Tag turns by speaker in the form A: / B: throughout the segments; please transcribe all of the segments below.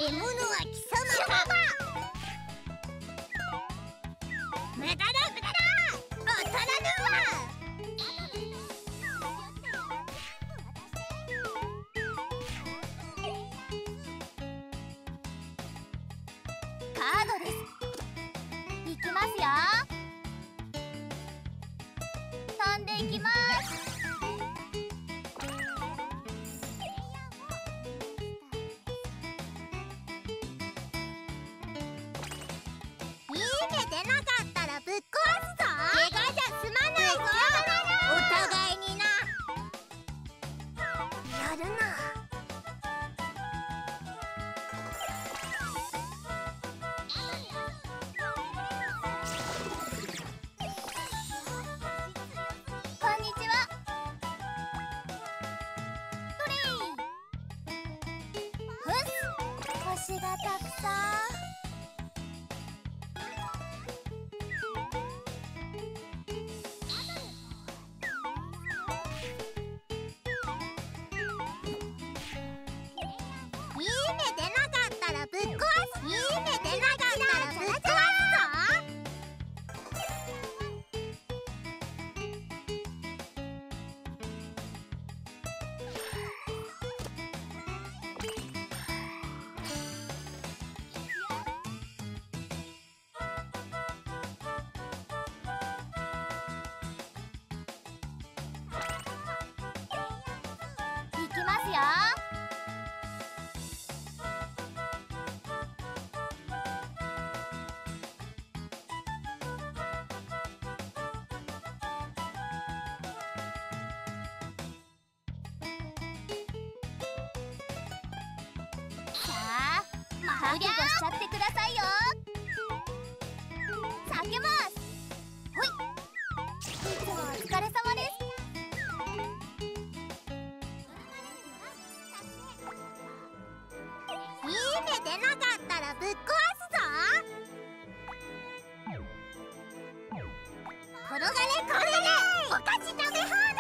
A: 獲物は貴様か。無駄だ無駄だ、当たらぬわ。カードです。いきますよ。飛んでいきます。いいね出なかったらぶっ壊すぞ。怪我じゃ済まないぞ。お互いにな。やるな。こんにちは。トレイ。ふっ、星がたくさん。いいね出なかったらぶっ壊す。いいね出なかったらぶっ壊すぞ。いきますよ。さあ、覚悟しちゃってくださいよ。避けます。ほい。いつもお疲れ様です。いいね出なかったらぶっ壊すぞ。転がれ転がれ、お菓子食べ放題。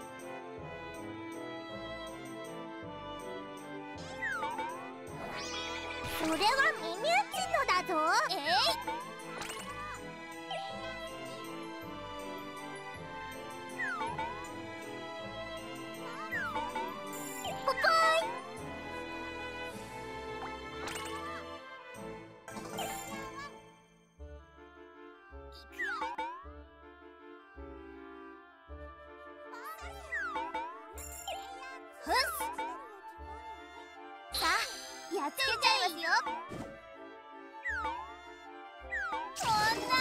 A: それはミミューチノだぞ。ポポイ。ふっ、さあやっつけちゃいますよ。こんな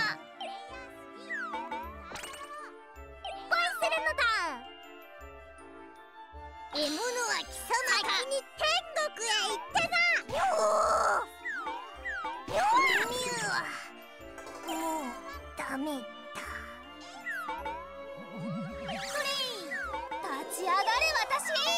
A: 恋するのだ。獲物は貴様か。先に天国へ行ってな。ミュウはもうダメだ。これ立ち上がれ私。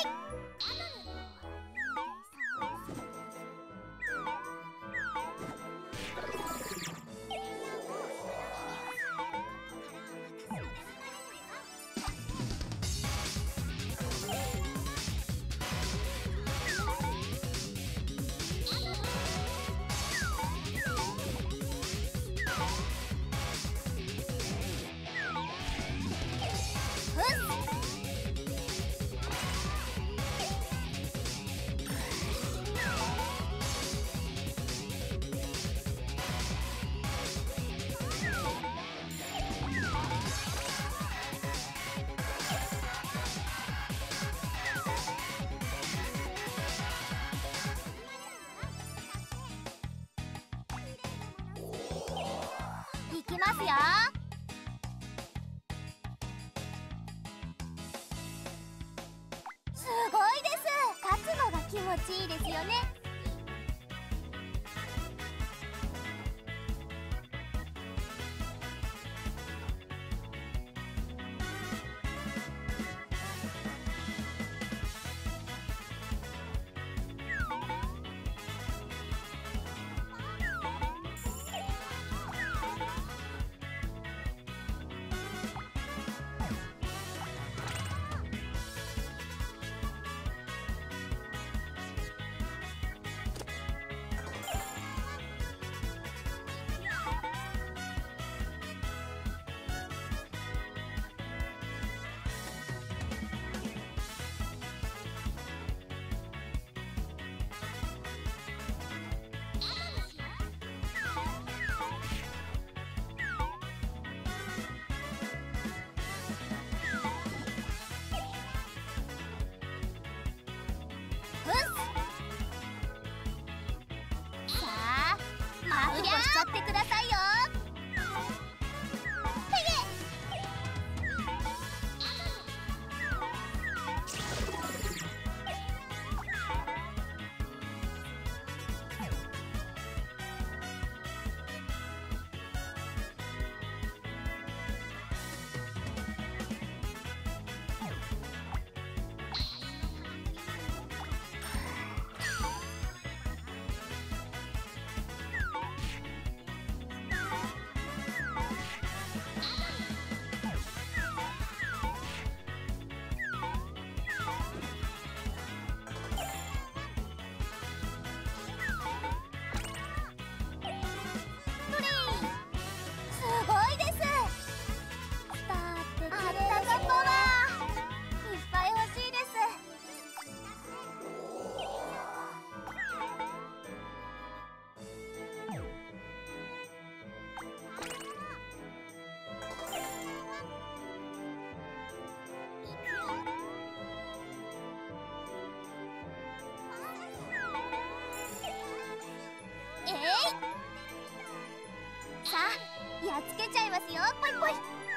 A: いきますよ。すごいです。勝つのが気持ちいいですよね。 やっつけちゃいますよ。ポイポイ。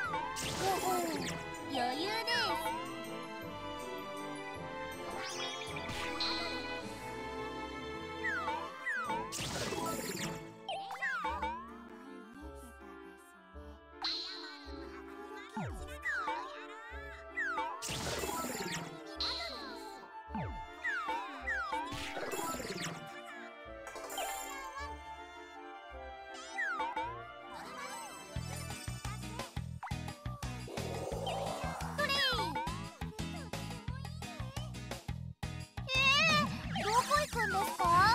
A: 余裕です。どこ行くんですか？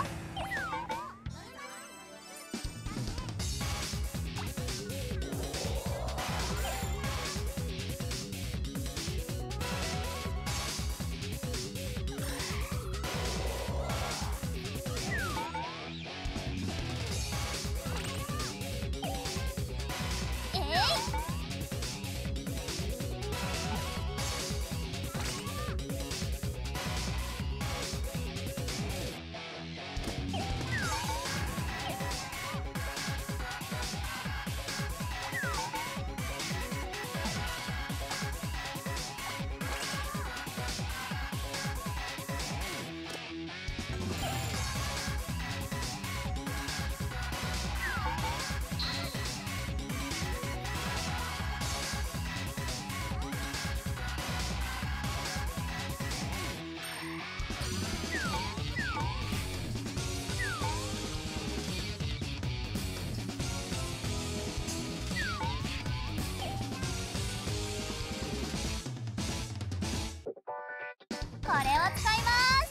A: これを使います。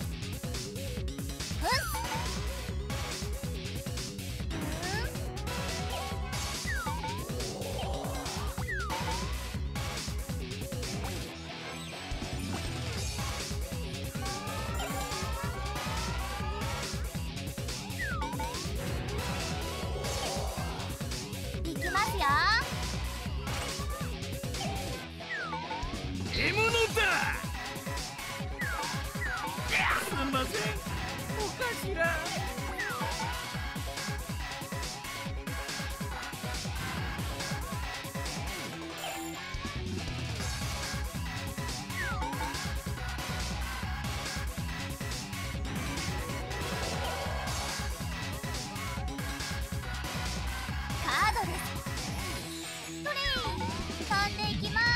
A: いきますよ。
B: 獲物だ。すみません、お頭。
A: カードです。トレイ飛んでいきます。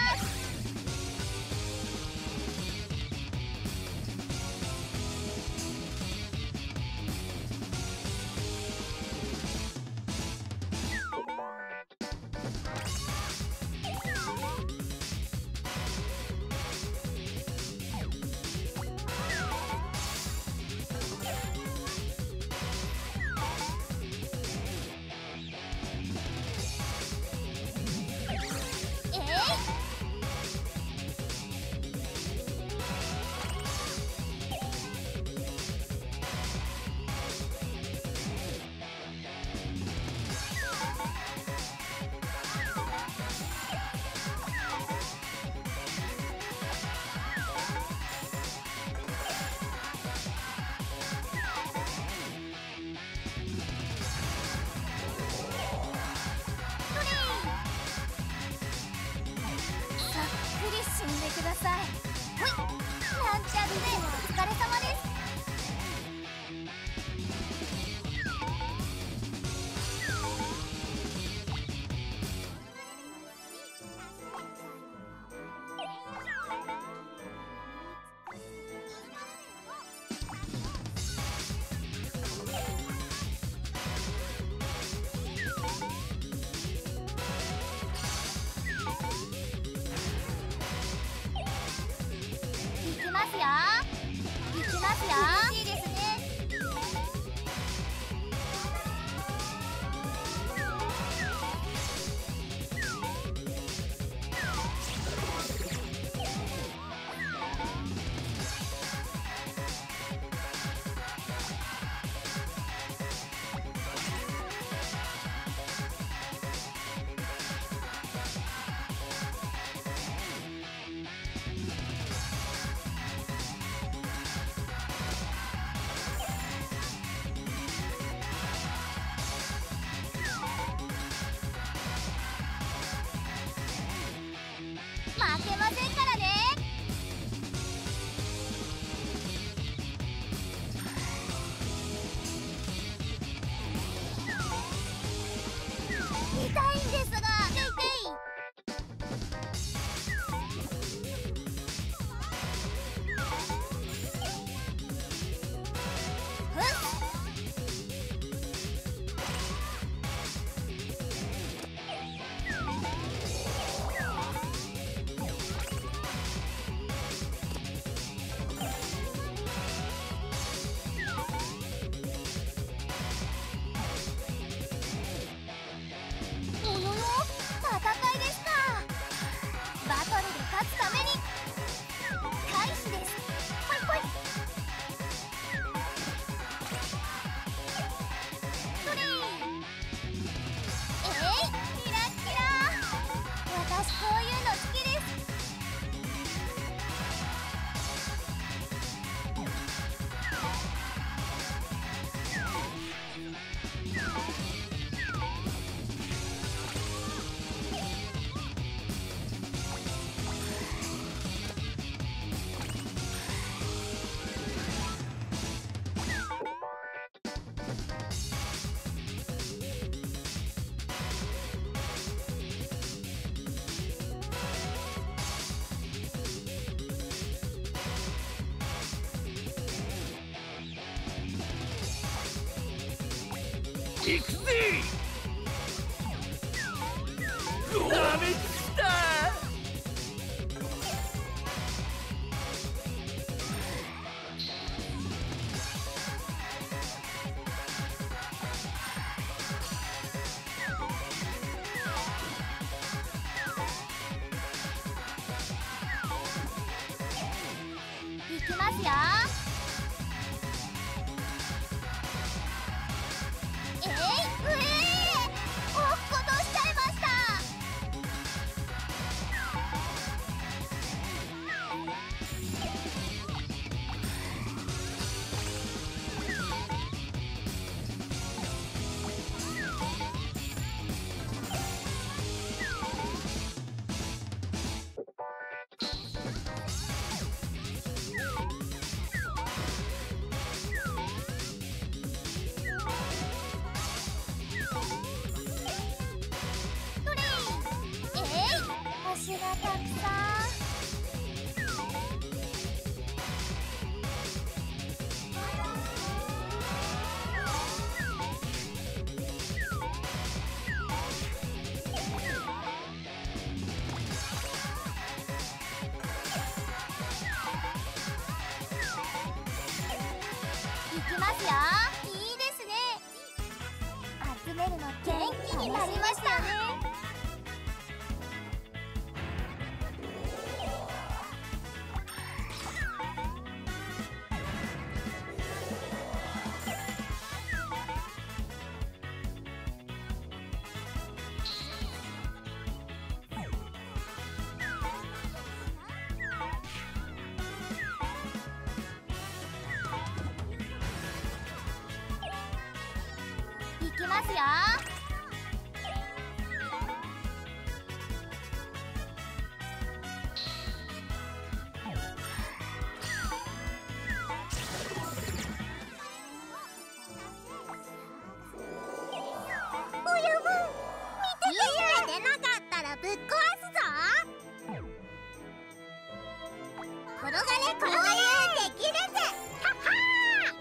A: 死んでください。ほい、なんちゃってお疲れ様です。行きますよ。いいですね。 負けませんからね。痛いんですが、
B: 行くぜ。ダメでした。
A: いきますよ。星がたくさん。いきますよ。いいですね。集めるの元気になりましたね。いきますよ。おやぶ、見ててね。なかったらぶっ壊すぞ。転がれ転がれ、できるぜ。はっはー。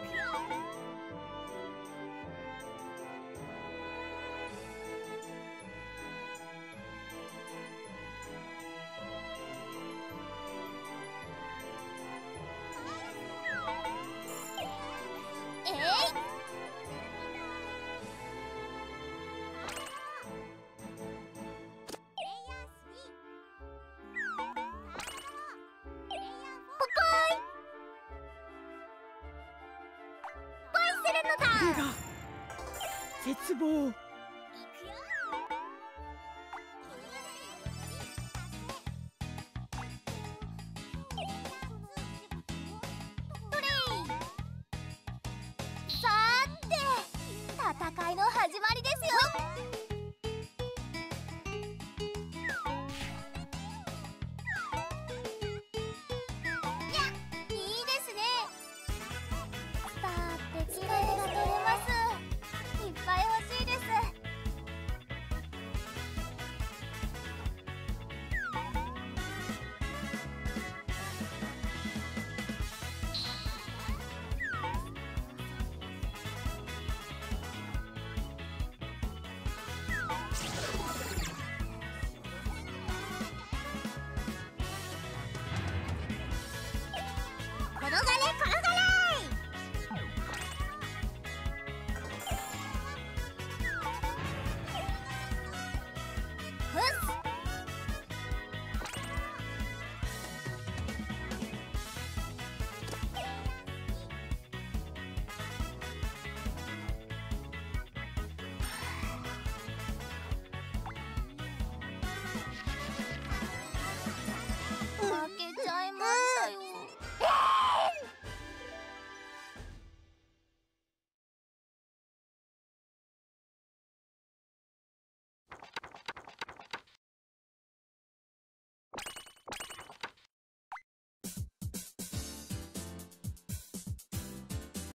B: 絶望。
A: さーて、戦いの始まりですよ。